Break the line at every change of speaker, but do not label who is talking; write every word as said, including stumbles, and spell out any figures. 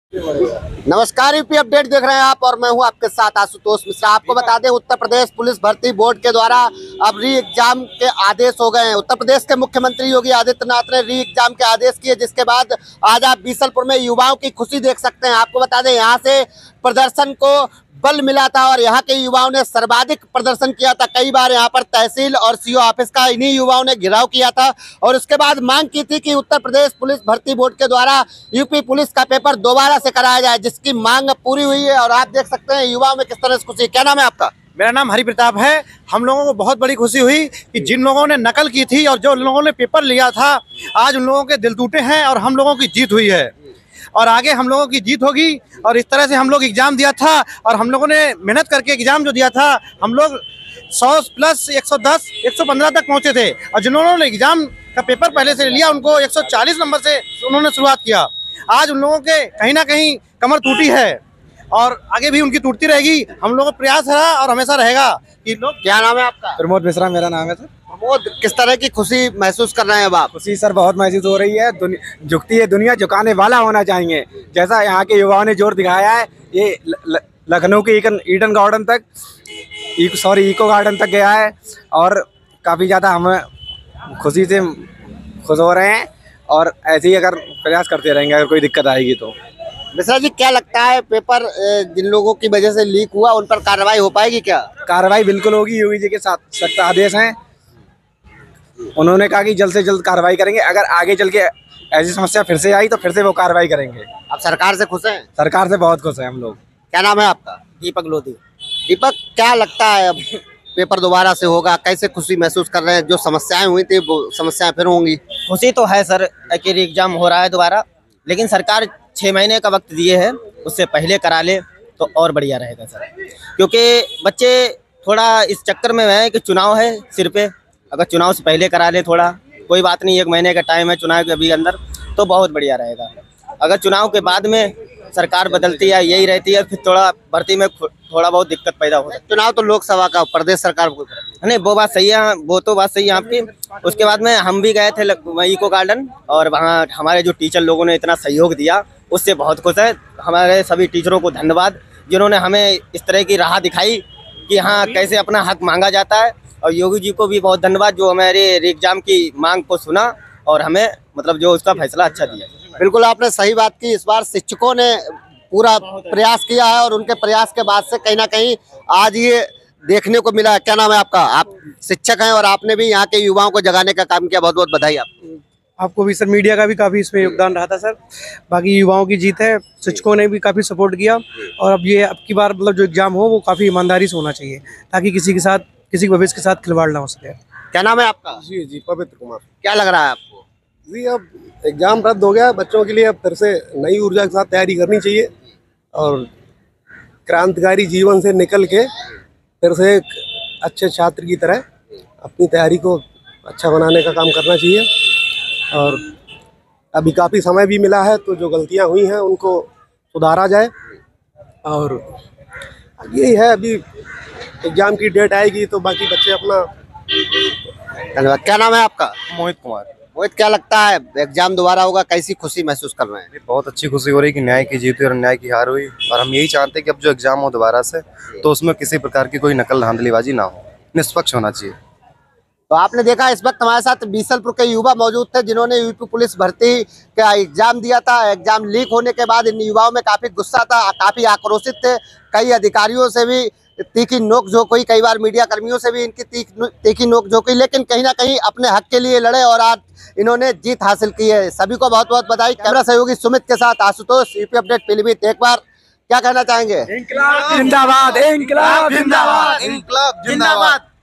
नमस्कार, UP update देख रहे हैं आप और मैं हूं आपके साथ आशुतोष मिश्रा। आपको बता दें, उत्तर प्रदेश पुलिस भर्ती बोर्ड के द्वारा अब री एग्जाम के आदेश हो गए हैं। उत्तर प्रदेश के मुख्यमंत्री योगी आदित्यनाथ ने री एग्जाम के आदेश किए, जिसके बाद आज आप बीसलपुर में युवाओं की खुशी देख सकते हैं। आपको बता दें, यहां से प्रदर्शन को बल मिला था और यहाँ के युवाओं ने सर्वाधिक प्रदर्शन किया था। कई बार यहाँ पर तहसील और सीओ ऑफिस का इन्हीं युवाओं ने घेराव किया था और उसके बाद मांग की थी कि उत्तर प्रदेश पुलिस भर्ती बोर्ड के द्वारा यूपी पुलिस का पेपर दोबारा से कराया जाए, जिसकी मांग पूरी हुई है। और आप देख सकते हैं युवाओं में किस तरह से खुशी। क्या नाम है आपका?
मेरा नाम हरि प्रताप है। हम लोगों को बहुत बड़ी खुशी हुई कि जिन लोगों ने नकल की थी और जो लोगों ने पेपर लिया था, आज उन लोगों के दिल टूटे हैं और हम लोगों की जीत हुई है और आगे हम लोगों की जीत होगी। और इस तरह से हम लोग एग्जाम दिया था और हम लोगों ने मेहनत करके एग्जाम जो दिया था, हम लोग सौ प्लस एक सौ दस एक सौ पंद्रह तक पहुंचे थे और जिन्होंने एग्जाम का पेपर पहले से लिया उनको एक सौ चालीस नंबर से उन्होंने शुरुआत किया। आज उन लोगों के कहीं ना कहीं कमर टूटी है और आगे भी उनकी टूटती रहेगी। हम लोगों का प्रयास रहा और हमेशा रहेगा कि लोग।
क्या नाम है आपका?
प्रमोद मिश्रा मेरा नाम है सर।
प्रमोद, किस तरह की खुशी महसूस कर रहे हैं अब आप?
खुशी सर बहुत महसूस हो रही है। झुकती है दुनिया, झुकाने वाला होना चाहिए। जैसा यहाँ के युवाओं ने जोर दिखाया है, ये लखनऊ के ईडन गार्डन तक सॉरी इको गार्डन तक गया है और काफ़ी ज़्यादा हम खुशी से खुश हो रहे हैं और ऐसे ही अगर प्रयास करते रहेंगे, अगर कोई दिक्कत आएगी तो।
मिश्रा जी, क्या लगता है पेपर जिन लोगों की वजह से लीक हुआ उन पर कार्रवाई हो पाएगी क्या?
कार्रवाई बिल्कुल होगी। योगी जी के साथ सख्त आदेश हैं। उन्होंने कहा कि जल्द से जल्द कार्रवाई करेंगे। अगर आगे चल के ऐसी समस्या फिर से आई तो फिर से वो कार्रवाई करेंगे।
आप सरकार से खुश हैं?
सरकार से बहुत खुश हैं हम लोग।
क्या नाम है आपका?
दीपक लोधी।
दीपक, क्या लगता है अब पेपर दोबारा से होगा? कैसे खुशी महसूस कर रहे हैं? जो समस्याएं हुई थी वो समस्याएं फिर होंगी?
खुशी तो है सर कि एग्जाम हो रहा है दोबारा, लेकिन सरकार छः महीने का वक्त दिए है, उससे पहले करा ले तो और बढ़िया रहेगा सर। क्योंकि बच्चे थोड़ा इस चक्कर में है कि चुनाव है सिर पे, अगर चुनाव से पहले करा ले थोड़ा कोई बात नहीं, एक महीने का टाइम है चुनाव के अभी अंदर, तो बहुत बढ़िया रहेगा। अगर चुनाव के बाद में सरकार बदलती है यही रहती है, फिर थोड़ा भर्ती में थोड़ा बहुत दिक्कत पैदा हो सकती है।
चुनाव तो लोकसभा का, प्रदेश सरकार को
नहीं, वो बात सही है, वो तो बात सही है आपकी। उसके बाद में हम भी गए थे वहीं इको गार्डन और वहाँ हमारे जो टीचर लोगों ने इतना सहयोग दिया, उससे बहुत खुश है। हमारे सभी टीचरों को धन्यवाद जिन्होंने हमें इस तरह की राह दिखाई कि हाँ कैसे अपना हक मांगा जाता है। और योगी जी को भी बहुत धन्यवाद जो हमारे एग्जाम की मांग को सुना और हमें मतलब जो उसका फैसला अच्छा दिया।
बिल्कुल, आपने सही बात की। इस बार शिक्षकों ने पूरा प्रयास किया है और उनके प्रयास के बाद से कहीं ना कहीं आज ये देखने को मिला है। क्या नाम है आपका? आप शिक्षक हैं और आपने भी यहाँ के युवाओं को जगाने का काम किया, बहुत बहुत बधाई आपको।
आपको भी सर, मीडिया का भी काफ़ी इसमें योगदान रहा था सर। बाकी युवाओं की जीत है, शिक्षकों ने भी काफ़ी सपोर्ट किया और अब ये अब की बार मतलब जो एग्जाम हो वो काफ़ी ईमानदारी से होना चाहिए ताकि किसी के साथ किसी के भविष्य के साथ खिलवाड़ ना हो सके।
क्या नाम है आपका?
जी जी पवित्र कुमार।
क्या लग रहा है आपको?
जी, अब एग्जाम रद्द हो गया बच्चों के लिए, अब फिर से नई ऊर्जा के साथ तैयारी करनी चाहिए और क्रांतिकारी जीवन से निकल के फिर से एक अच्छे छात्र की तरह अपनी तैयारी को अच्छा बनाने का काम करना चाहिए। और अभी काफ़ी समय भी मिला है, तो जो गलतियां हुई हैं उनको सुधारा जाए। और यही है, अभी एग्जाम की डेट आएगी तो बाकी बच्चे अपना।
धन्यवाद। क्या नाम है आपका?
मोहित कुमार।
मोहित, क्या लगता है एग्जाम दोबारा होगा, कैसी खुशी महसूस कर रहे हैं?
बहुत अच्छी खुशी हो रही है कि न्याय की जीत हुई और अन्याय की हार हुई और हम यही चाहते हैं कि अब जो एग्जाम हो दोबारा से तो उसमें किसी प्रकार की कोई नकल धांधलीबाजी ना हो, निष्पक्ष होना चाहिए।
तो आपने देखा इस वक्त हमारे साथ बीसलपुर के युवा मौजूद थे जिन्होंने यूपी पुलिस भर्ती का एग्जाम दिया था। एग्जाम लीक होने के बाद इन युवाओं में काफी गुस्सा था, काफी आक्रोशित थे। कई अधिकारियों से भी तीखी नोक-झोंक हुई, कई बार मीडिया कर्मियों से भी इनकी तीख, तीखी नोक-झोंक हुई, लेकिन कहीं ना कहीं अपने हक के लिए लड़े और आज इन्होंने जीत हासिल की है। सभी को बहुत बहुत बधाई। कैमरा सहयोगी सुमित के साथ आशुतोष, यूपी अपडेट पीलीभीत। एक बार क्या कहना चाहेंगे?
इंकलाब जिंदाबाद, इंकलाब जिंदाबाद,
इंकलाब जिंदाबाद।